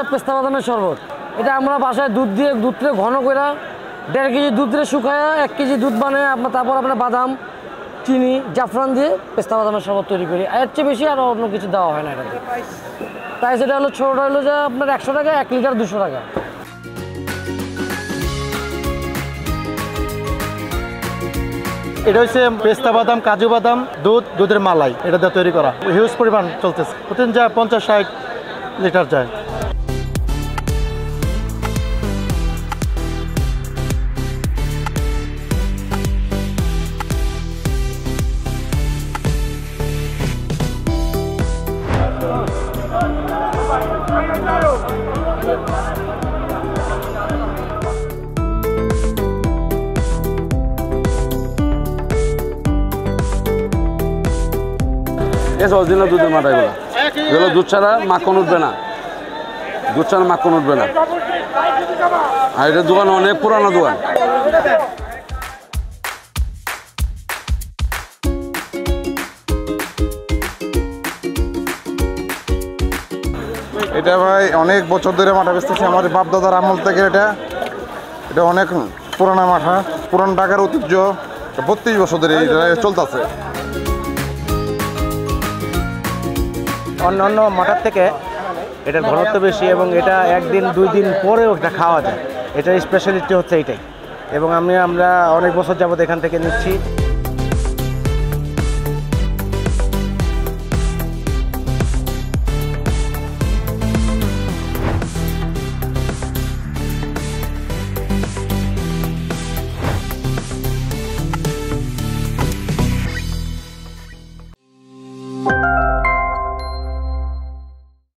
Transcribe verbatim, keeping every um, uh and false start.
পেস্তা বাদামের শরবত। এটা আমরা বাসায় দুধ দিয়ে দুধটা ঘন করে দেড় কেজি দুধ দিয়ে শুকায় এক কেজি দুধ বানায় আপনার তারপর আপনার বাদাম চিনি জাফরান দিয়ে পেস্তা বাদামের শরবত তৈরি করি। এর চেয়ে বেশি আর অন্য কিছু দেওয়া হয় না এটাতে। প্রাইস এটা হলো ছোটোটা হলো যে আপনার একশো টাকা, এক লিটার দুশো টাকা। এটা হচ্ছে পেস্তা বাদাম, কাজু বাদাম, দুধ, দুধের মালাই, এটা দিয়ে তৈরি করা। হিউজ পরিমাণ চলতেছে, প্রতিদিন যায় পঞ্চাশ ষাট লিটার যায়। অরিজিনাল দুধের মাথা এগুলো এগুলো দুধ ছাড়া মাখন উঠবে না, দুধ ছাড়া মাখন উঠবে না। আর এটার দোকান অনেক পুরানো দোকান। এটা ভাই অনেক বছর ধরে মাঠা বেচতেছি, আমার বাপ দাদার আমল থেকে। এটা এটা অনেক পুরানা মাঠা, পুরান ঢাকার ঐতিহ্য, বত্রিশ বছর ধরে এটা চলতেছে। অন্যান্য মাঠার থেকে এটার ঘনত্ব বেশি এবং এটা একদিন দুই দিন পরেও এটা খাওয়া যায়। এটার স্পেশালিটি হচ্ছে এইটাই, এবং আমি আমরা অনেক বছর যাবত এখান থেকে নিচ্ছি।